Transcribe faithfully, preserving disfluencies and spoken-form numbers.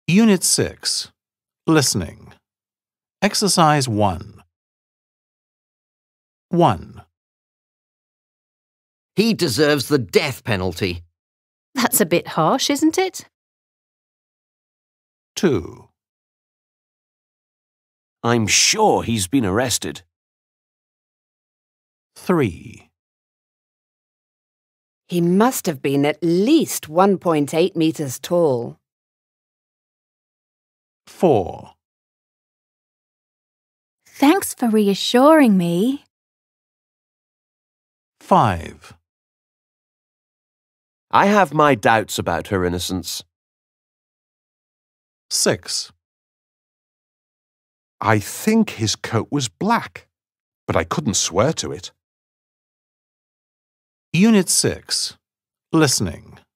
Unit six. Listening. Exercise one. one. He deserves the death penalty. That's a bit harsh, isn't it? two. I'm sure he's been arrested. three. He must have been at least one point eight metres tall. four. Thanks for reassuring me. five. I have my doubts about her innocence. six. I think his coat was black, but I couldn't swear to it. Unit six. Listening.